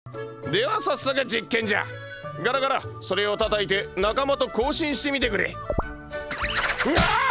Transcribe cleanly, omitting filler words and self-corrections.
では早速実験じゃ。ガラガラ、それを叩いて仲間と交信してみてくれ。うわー